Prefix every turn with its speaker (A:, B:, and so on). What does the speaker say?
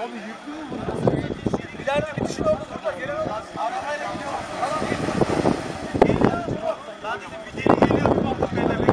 A: Abi yüklü mü bunu? İleride bir dişin oldu burada. Gelen olmaz. Arabayla gidiyor. Tamam. Geliyor. Lan dedim bir deli geliyor. Bir baktık böyle.